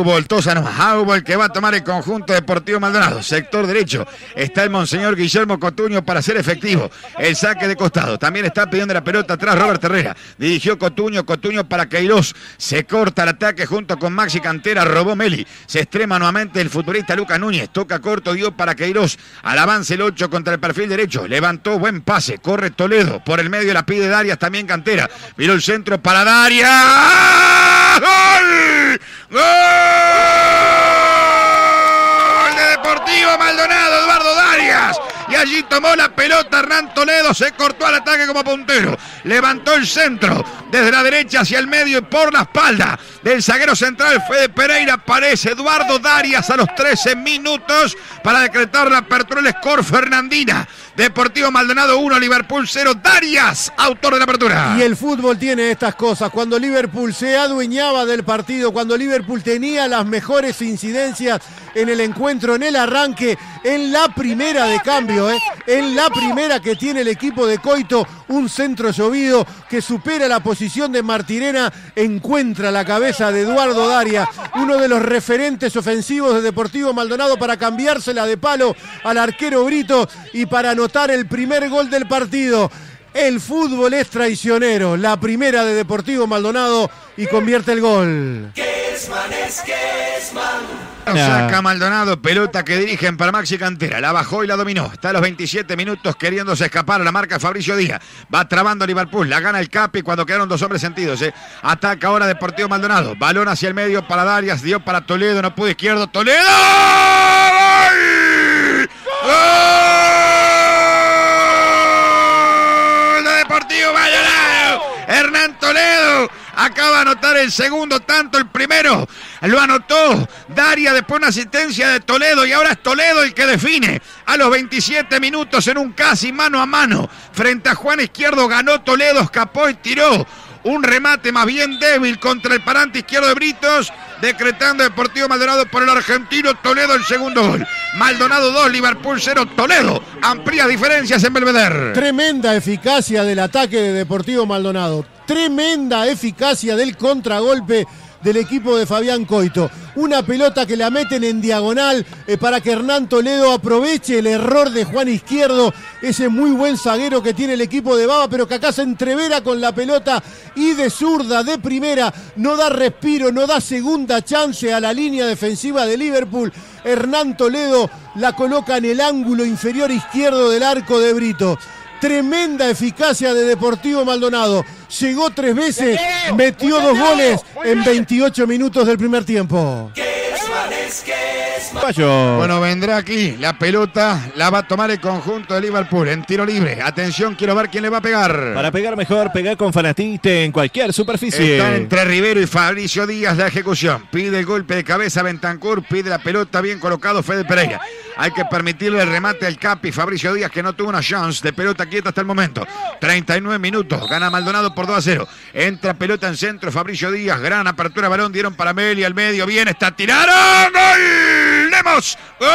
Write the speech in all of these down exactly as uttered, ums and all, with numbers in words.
Haubol, Tosano, Haubol que va a tomar el conjunto Deportivo Maldonado. Sector derecho está el monseñor Guillermo Cotuño para ser efectivo. El saque de costado. También está pidiendo la pelota atrás Robert Herrera. Dirigió Cotuño, Cotuño para Queiroz. Se corta el ataque junto con Maxi Cantera. Robó Meli. Se extrema nuevamente el futbolista Lucas Núñez. Toca corto, dio para Queiroz. Al avance el ocho contra el perfil derecho. Levantó, buen pase. Corre Toledo. Por el medio la pide Darias, también Cantera. Miró el centro para Darias. ¡Gol! ¡Gol de Deportivo Maldonado! Eduardo Darias. Y allí tomó la pelota Hernán Toledo, se cortó al ataque como puntero, levantó el centro desde la derecha hacia el medio y por la espalda del zaguero central Fede Pereira. Aparece Eduardo Darias a los trece minutos para decretar la apertura del score Fernandina. Deportivo Maldonado uno, Liverpool cero. Darias, autor de la apertura. Y el fútbol tiene estas cosas. Cuando Liverpool se adueñaba del partido, cuando Liverpool tenía las mejores incidencias en el encuentro, en el arranque, en la primera de cambio, ¿eh? en la primera que tiene el equipo de Coito, un centro llovido que supera la posición de Martirena, encuentra la cabeza de Eduardo Darias, uno de los referentes ofensivos de Deportivo Maldonado, para cambiársela de palo al arquero Brito y para anotar el primer gol del partido. El fútbol es traicionero. La primera de Deportivo Maldonado y convierte el gol. Kesman es Kesman. Saca Maldonado, pelota que dirigen para Maxi Cantera. La bajó y la dominó. Está a los veintisiete minutos queriéndose escapar a la marca Fabricio Díaz. Va trabando Liverpool. La gana el Capi cuando quedaron dos hombres sentidos. ¿eh? Ataca ahora Deportivo Maldonado. Balón hacia el medio para Darias. Dio para Toledo. No pudo izquierdo. ¡Toledo! ¡Gol! ¡Gol! De Deportivo Maldonado. Hernán Toledo acaba de anotar el segundo tanto, el primero lo anotó Darias después de una asistencia de Toledo y ahora es Toledo el que define a los veintisiete minutos en un casi mano a mano frente a Juan Izquierdo. Ganó Toledo, escapó y tiró un remate más bien débil contra el parante izquierdo de Britos, decretando Deportivo Maldonado por el argentino Toledo el segundo gol. Maldonado dos, Liverpool cero. Toledo amplía diferencias en Belvedere. Tremenda eficacia del ataque de Deportivo Maldonado. Tremenda eficacia del contragolpe del equipo de Fabián Coito. Una pelota que la meten en diagonal eh, para que Hernán Toledo aproveche el error de Juan Izquierdo, ese muy buen zaguero que tiene el equipo de Baba, pero que acá se entrevera con la pelota y de zurda, de primera, no da respiro, no da segunda chance a la línea defensiva de Liverpool. Hernán Toledo la coloca en el ángulo inferior izquierdo del arco de Brito. Tremenda eficacia de Deportivo Maldonado. Llegó tres veces, metió dos goles en veintiocho minutos del primer tiempo. Bueno, vendrá aquí la pelota, la va a tomar el conjunto de Liverpool en tiro libre. Atención, quiero ver quién le va a pegar. Para pegar mejor, pegar con Fanatite en cualquier superficie. Está entre Rivero y Fabricio Díaz la ejecución. Pide el golpe de cabeza Bentancur, pide la pelota bien colocado Fede Pereira. Hay que permitirle el remate al Capi Fabricio Díaz, que no tuvo una chance de pelota quieta hasta el momento. treinta y nueve minutos, gana Maldonado por dos a cero. Entra pelota en centro Fabricio Díaz, gran apertura balón, dieron para Meli al medio, bien, está, tiraron, ¡gol! ¡Lemos! ¡Gol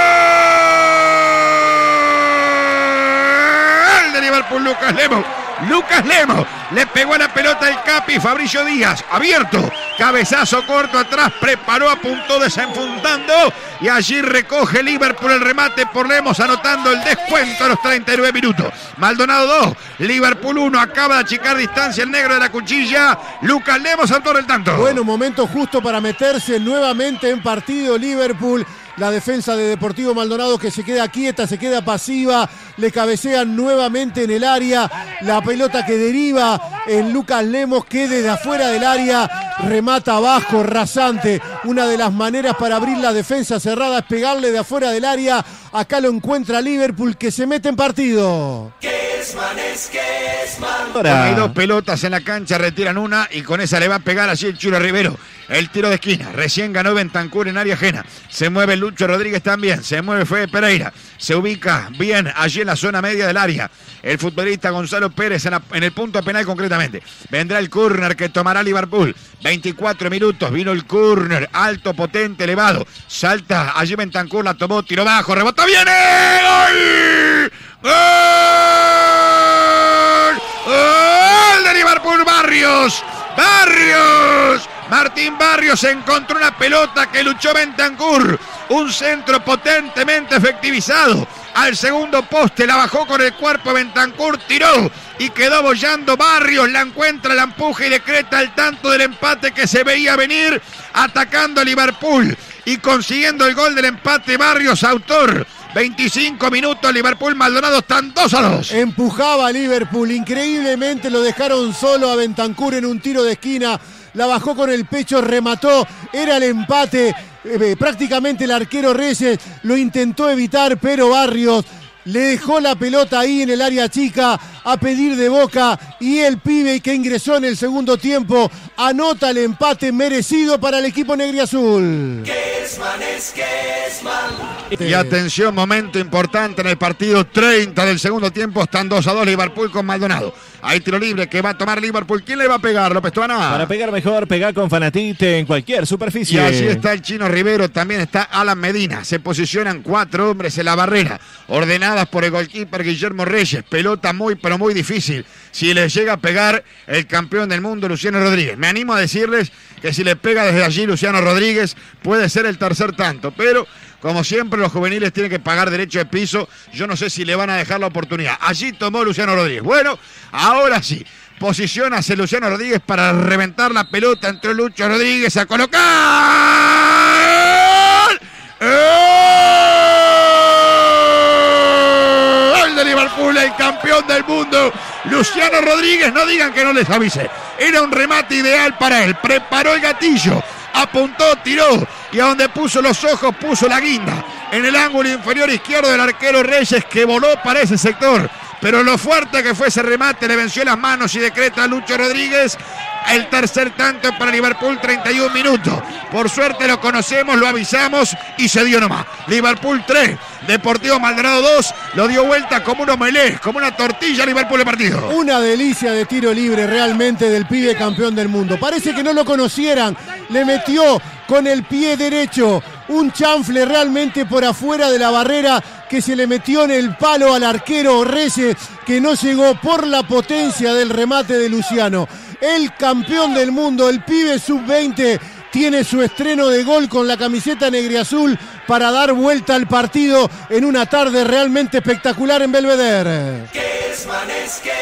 de Liverpool! Lucas Lemos. Lucas Lemos le pegó a la pelota el Capi Fabricio Díaz, abierto, cabezazo corto atrás, preparó, apuntó desenfundando y allí recoge Liverpool el remate por Lemos, anotando el descuento a los treinta y nueve minutos. Maldonado dos, Liverpool uno, acaba de achicar distancia el negro de la cuchilla. Lucas Lemos, autor del tanto. Bueno, momento justo para meterse nuevamente en partido Liverpool. La defensa de Deportivo Maldonado que se queda quieta, se queda pasiva, le cabecean nuevamente en el área, la pelota que deriva en Lucas Lemos, que desde afuera del área remata abajo, rasante. Una de las maneras para abrir la defensa cerrada es pegarle de afuera del área. Acá lo encuentra Liverpool, que se mete en partido. Kesman es Kesman. Ahora hay dos pelotas en la cancha, retiran una y con esa le va a pegar allí el Chulo Rivero. El tiro de esquina, recién ganó Bentancur en área ajena. Se mueve Lucho Rodríguez también, se mueve Fede Pereira. Se ubica bien allí en la zona media del área el futbolista Gonzalo Pérez en, la, en el punto penal concretamente. Vendrá el córner que tomará Liverpool. veinticuatro minutos, vino el córner, alto, potente, elevado. Salta allí Bentancur, la tomó, tiro bajo, rebotó, viene. ¡Gol! ¡Gol! ¡Gol de Liverpool! Barrios, Barrios, Martín Barrios encontró una pelota que luchó Bentancur. Un centro potentemente efectivizado. Al segundo poste la bajó con el cuerpo Bentancur, tiró y quedó bollando Barrios. La encuentra, la empuja y decreta el tanto del empate que se veía venir, atacando a Liverpool y consiguiendo el gol del empate. Barrios, autor. veinticinco minutos, Liverpool Maldonado están dos a dos. Empujaba a Liverpool, increíblemente lo dejaron solo a Bentancur en un tiro de esquina. La bajó con el pecho, remató, era el empate. Eh, prácticamente el arquero Reyes lo intentó evitar, pero Barrios le dejó la pelota ahí en el área chica a pedir de boca, y el pibe que ingresó en el segundo tiempo anota el empate merecido para el equipo negriazul. Kesman es Kesman. Y atención, momento importante en el partido, treinta del segundo tiempo, están dos a dos Liverpool con Maldonado. Hay tiro libre que va a tomar Liverpool. ¿Quién le va a pegar, López Tuana? Para pegar mejor, pegar con Fanatite en cualquier superficie. Y allí está el Chino Rivero, también está Alan Medina. Se posicionan cuatro hombres en la barrera, ordenadas por el goalkeeper Guillermo Reyes. Pelota muy, pero muy difícil. Si le llega a pegar el campeón del mundo, Luciano Rodríguez. Me animo a decirles que si le pega desde allí Luciano Rodríguez, puede ser el tercer tanto. Pero, como siempre, los juveniles tienen que pagar derecho de piso. Yo no sé si le van a dejar la oportunidad. Allí tomó Luciano Rodríguez. Bueno, ahora sí. Posiciónase Luciano Rodríguez para reventar la pelota. Entró Lucho Rodríguez a colocar. ¡Gol de Liverpool, el campeón del mundo! Luciano Rodríguez, no digan que no les avise. Era un remate ideal para él. Preparó el gatillo. Apuntó, tiró, y a donde puso los ojos puso la guinda. En el ángulo inferior izquierdo del arquero Reyes, que voló para ese sector. Pero lo fuerte que fue ese remate le venció las manos y decreta a Lucho Rodríguez el tercer tanto para Liverpool, treinta y un minutos. Por suerte lo conocemos, lo avisamos y se dio nomás. Liverpool tres, Deportivo Maldonado dos, lo dio vuelta como un omelette, como una tortilla Liverpool de partido. Una delicia de tiro libre realmente del pibe campeón del mundo. Parece que no lo conocieran, le metió con el pie derecho un chanfle realmente por afuera de la barrera que se le metió en el palo al arquero Reyes, que no llegó por la potencia del remate de Luciano. El campeón del mundo, el pibe sub veinte, tiene su estreno de gol con la camiseta negriazul para dar vuelta al partido en una tarde realmente espectacular en Belvedere. Kesman es Kesman.